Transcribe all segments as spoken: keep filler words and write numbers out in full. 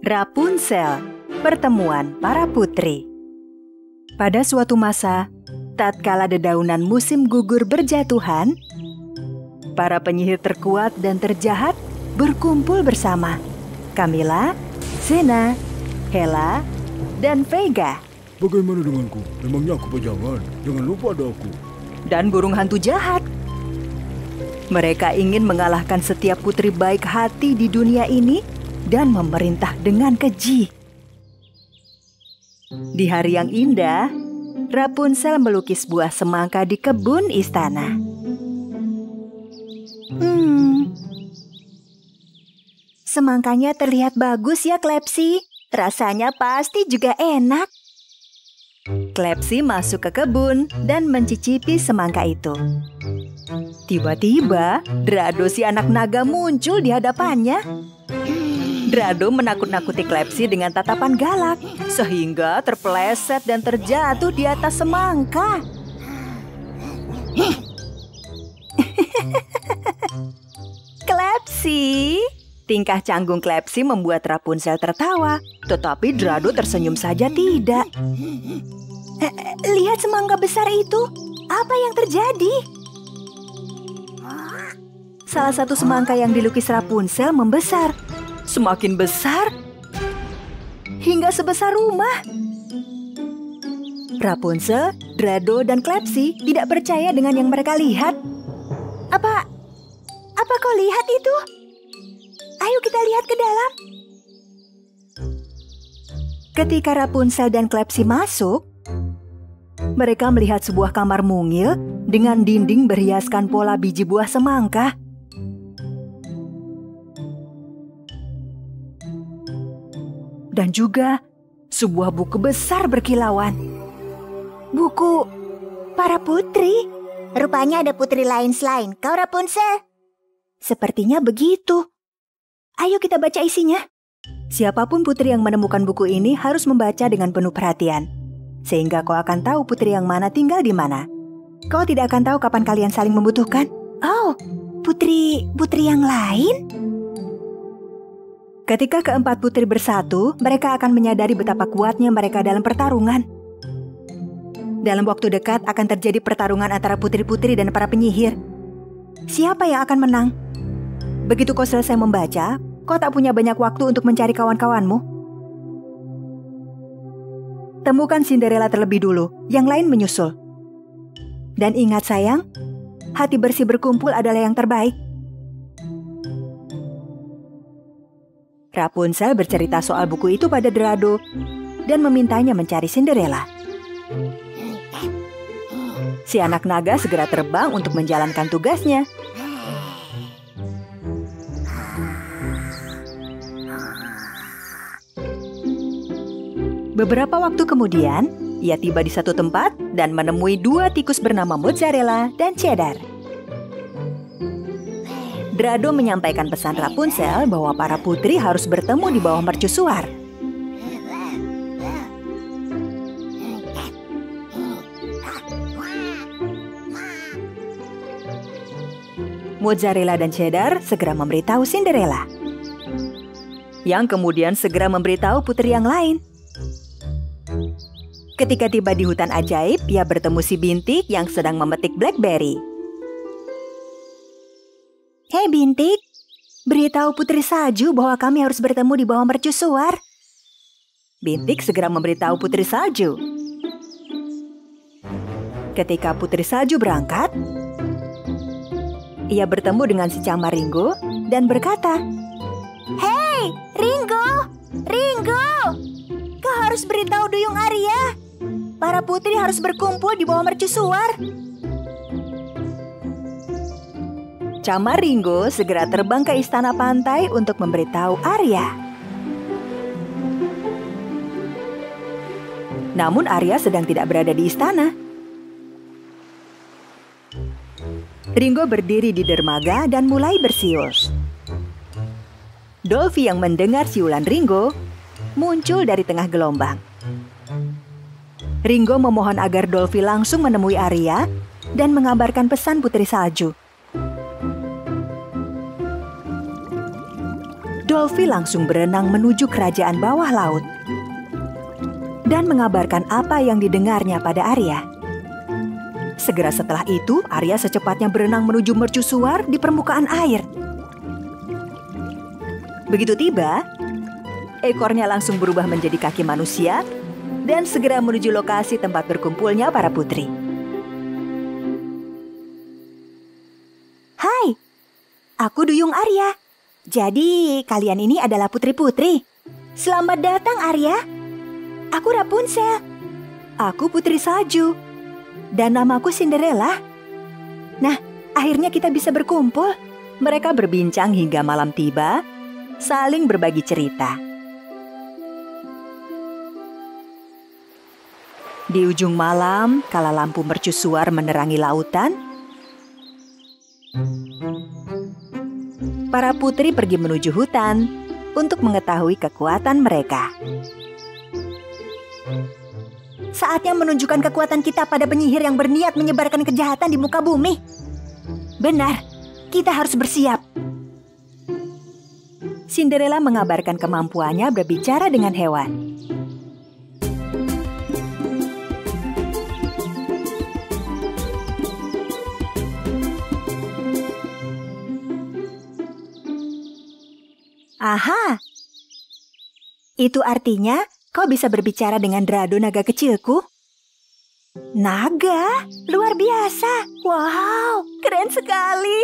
Rapunzel, pertemuan para putri. Pada suatu masa, tatkala dedaunan musim gugur berjatuhan, para penyihir terkuat dan terjahat berkumpul bersama. Camilla, Xena, Hela, dan Vega. Bagaimana denganku? Memangnya aku pajangan? Jangan lupa ada aku. Dan burung hantu jahat. Mereka ingin mengalahkan setiap putri baik hati di dunia ini dan memerintah dengan keji. Di hari yang indah, Rapunzel melukis buah semangka di kebun istana. Hmm, semangkanya terlihat bagus ya, Klepsi. Rasanya pasti juga enak. Klepsi masuk ke kebun dan mencicipi semangka itu. Tiba-tiba, Drado si anak naga muncul di hadapannya. Drado menakut-nakuti Klepsi dengan tatapan galak, sehingga terpeleset dan terjatuh di atas semangka. Klepsi! Tingkah canggung Klepsi membuat Rapunzel tertawa, tetapi Drado tersenyum saja tidak. Eh, lihat semangka besar itu. Apa yang terjadi? Salah satu semangka yang dilukis Rapunzel membesar. Semakin besar, hingga sebesar rumah. Rapunzel, Drado, dan Klepsi tidak percaya dengan yang mereka lihat. Apa, apa kau lihat itu? Ayo kita lihat ke dalam. Ketika Rapunzel dan Klepsi masuk, mereka melihat sebuah kamar mungil dengan dinding berhiaskan pola biji buah semangka. Dan juga sebuah buku besar berkilauan. Buku para putri. Rupanya ada putri lain selain kau, Rapunzel. Sepertinya begitu. Ayo kita baca isinya. Siapapun putri yang menemukan buku ini harus membaca dengan penuh perhatian. Sehingga kau akan tahu putri yang mana tinggal di mana. Kau tidak akan tahu kapan kalian saling membutuhkan. Oh, putri-putri yang lain? Ketika keempat putri bersatu, mereka akan menyadari betapa kuatnya mereka dalam pertarungan. Dalam waktu dekat akan terjadi pertarungan antara putri-putri dan para penyihir. Siapa yang akan menang? Begitu kau selesai membaca, kau tak punya banyak waktu untuk mencari kawan-kawanmu. Temukan Cinderella terlebih dulu, yang lain menyusul. Dan ingat sayang, hati bersih berkumpul adalah yang terbaik. Rapunzel bercerita soal buku itu pada Drado dan memintanya mencari Cinderella. Si anak naga segera terbang untuk menjalankan tugasnya. Beberapa waktu kemudian, ia tiba di satu tempat dan menemui dua tikus bernama Mozzarella dan Cheddar. Drado menyampaikan pesan Rapunzel bahwa para putri harus bertemu di bawah mercusuar. Mozzarella dan Cheddar segera memberitahu Cinderella, yang kemudian segera memberitahu putri yang lain. Ketika tiba di hutan ajaib, ia bertemu si Bintik yang sedang memetik blackberry. Hei Bintik, beritahu Putri Salju bahwa kami harus bertemu di bawah mercusuar. Bintik segera memberitahu Putri Salju. Ketika Putri Salju berangkat, ia bertemu dengan si Camar Ringo dan berkata, Hei Ringo, Ringo, kau harus beritahu Duyung Arya. Para putri harus berkumpul di bawah mercusuar. Camar Ringo segera terbang ke istana pantai untuk memberitahu Arya. Namun Arya sedang tidak berada di istana. Ringo berdiri di dermaga dan mulai bersiul. Dolphy yang mendengar siulan Ringo muncul dari tengah gelombang. Ringo memohon agar Dolphy langsung menemui Arya dan mengabarkan pesan Putri Salju. Dolphy Luffy langsung berenang menuju kerajaan bawah laut dan mengabarkan apa yang didengarnya pada Arya. Segera setelah itu, Arya secepatnya berenang menuju mercusuar di permukaan air. Begitu tiba, ekornya langsung berubah menjadi kaki manusia dan segera menuju lokasi tempat berkumpulnya para putri. Hai, aku Duyung Arya. Jadi kalian ini adalah putri-putri. Selamat datang Arya. Aku Rapunzel. Aku putri salju. Dan namaku Cinderella. Nah, akhirnya kita bisa berkumpul. Mereka berbincang hingga malam tiba, saling berbagi cerita. Di ujung malam, kala lampu mercusuar menerangi lautan, para putri pergi menuju hutan untuk mengetahui kekuatan mereka. Saatnya menunjukkan kekuatan kita pada penyihir yang berniat menyebarkan kejahatan di muka bumi. Benar, kita harus bersiap. Cinderella mengabarkan kemampuannya berbicara dengan hewan. Aha, itu artinya kau bisa berbicara dengan Drado naga kecilku? Naga? Luar biasa. Wow, keren sekali.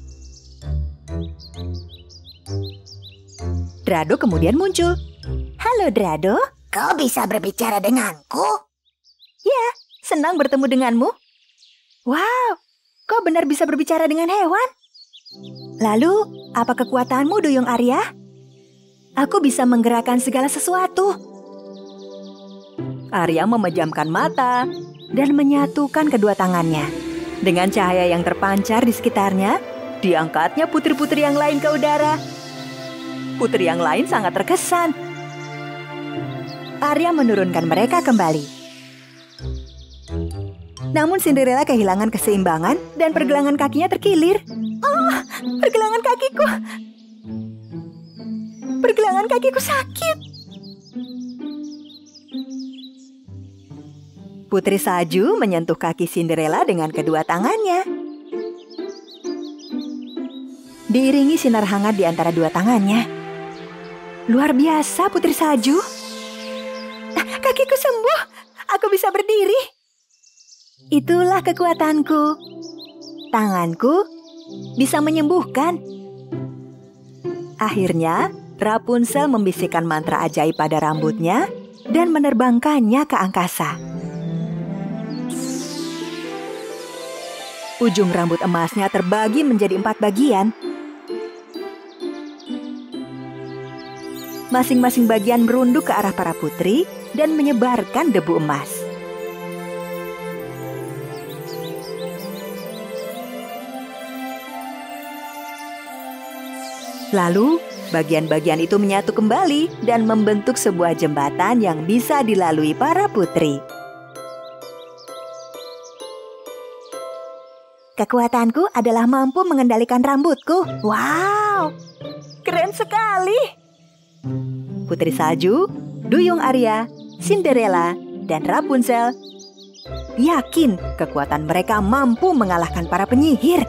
Drado kemudian muncul. Halo Drado. Kau bisa berbicara denganku? Ya, senang bertemu denganmu. Wow, kau benar bisa berbicara dengan hewan. Lalu, apa kekuatanmu Duyung Arya? Aku bisa menggerakkan segala sesuatu. Arya memejamkan mata dan menyatukan kedua tangannya. Dengan cahaya yang terpancar di sekitarnya, diangkatnya putri-putri yang lain ke udara. Putri yang lain sangat terkesan. Arya menurunkan mereka kembali. Namun Cinderella kehilangan keseimbangan dan pergelangan kakinya terkilir. Oh, pergelangan kakiku. Pergelangan kakiku sakit. Putri Salju menyentuh kaki Cinderella dengan kedua tangannya. Diiringi sinar hangat di antara dua tangannya. Luar biasa Putri Salju. Kakiku sembuh. Aku bisa berdiri. Itulah kekuatanku. Tanganku bisa menyembuhkan. Akhirnya, Rapunzel membisikkan mantra ajaib pada rambutnya dan menerbangkannya ke angkasa. Ujung rambut emasnya terbagi menjadi empat bagian. Masing-masing bagian merunduk ke arah para putri dan menyebarkan debu emas. Lalu, bagian-bagian itu menyatu kembali dan membentuk sebuah jembatan yang bisa dilalui para putri. Kekuatanku adalah mampu mengendalikan rambutku. Wow, keren sekali. Putri Salju, Duyung Arya, Cinderella, dan Rapunzel yakin kekuatan mereka mampu mengalahkan para penyihir.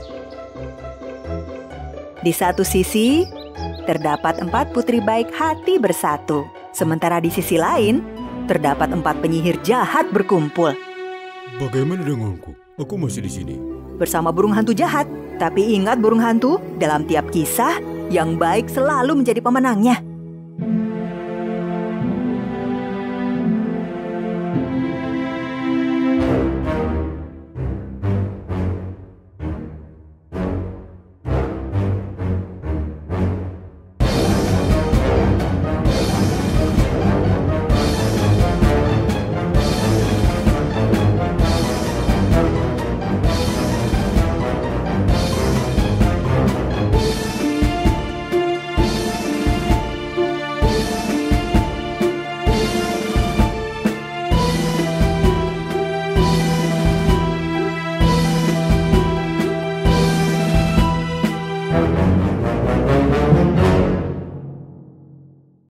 Di satu sisi, terdapat empat putri baik hati bersatu. Sementara di sisi lain, terdapat empat penyihir jahat berkumpul. Bagaimana denganku? Aku masih di sini. Bersama burung hantu jahat. Tapi ingat burung hantu, dalam tiap kisah, yang baik selalu menjadi pemenangnya.